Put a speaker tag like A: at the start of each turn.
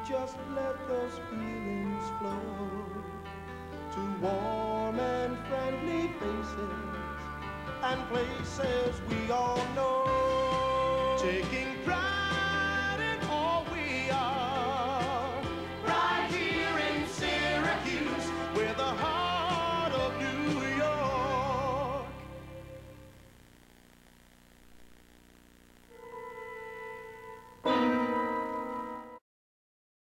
A: just let those feelings flow to warm and friendly faces and places we all know. Take